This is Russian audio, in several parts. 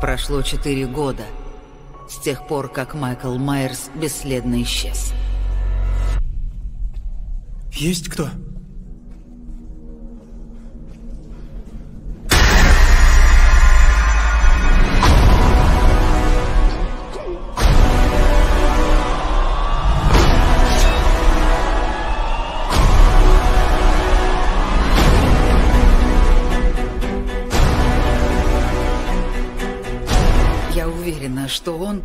Прошло 4 года с тех пор, как Майкл Майерс бесследно исчез. Есть кто? Я уверена, что он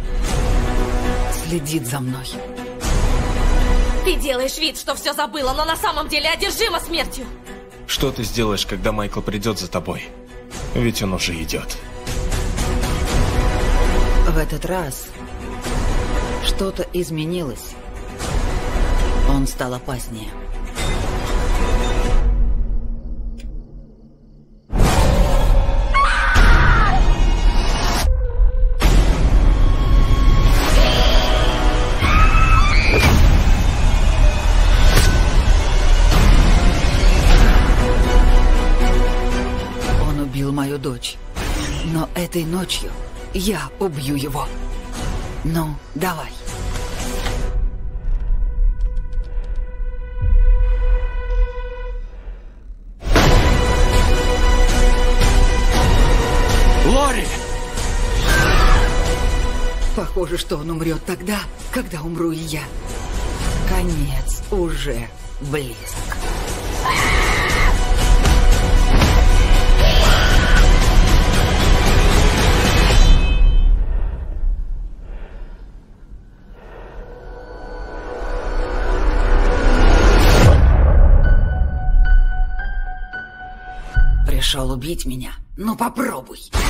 следит за мной. Ты делаешь вид, что все забыла, но на самом деле одержима смертью. Что ты сделаешь, когда Майкл придет за тобой? Ведь он уже идет. В этот раз что-то изменилось. Он стал опаснее. Он убил мою дочь. Но этой ночью я убью его. Ну, давай. Лори! Похоже, что он умрет тогда, когда умру и я. Конец уже близок. Пришел убить меня? Ну попробуй.